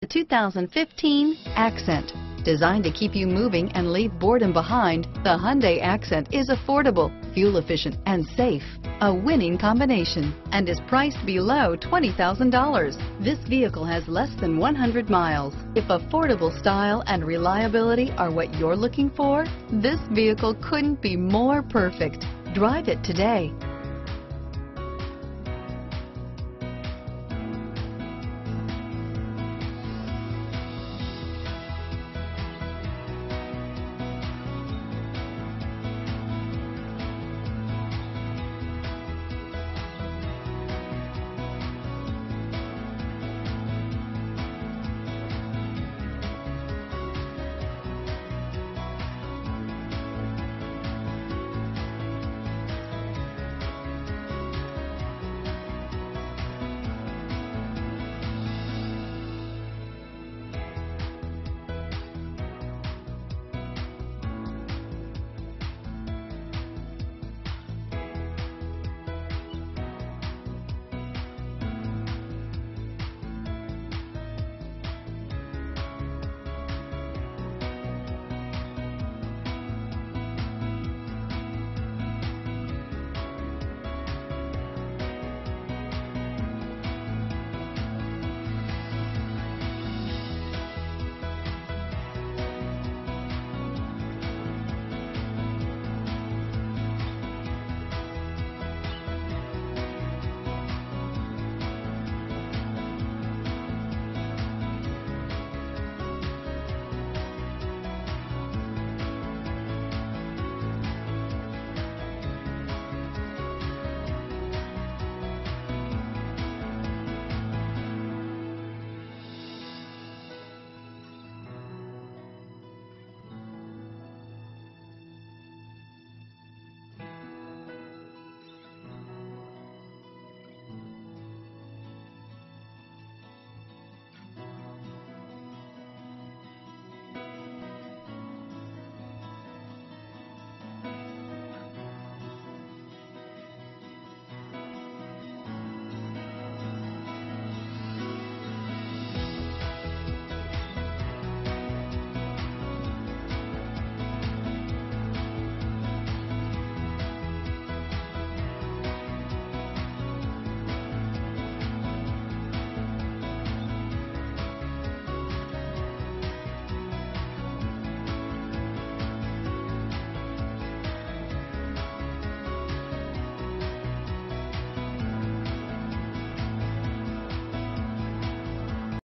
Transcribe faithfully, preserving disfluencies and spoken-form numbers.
The two thousand fifteen Accent. Designed to keep you moving and leave boredom behind, the Hyundai Accent is affordable, fuel efficient, and safe. A winning combination, and is priced below twenty thousand dollars. This vehicle has less than one hundred miles. If affordable style and reliability are what you're looking for, this vehicle couldn't be more perfect. Drive it today.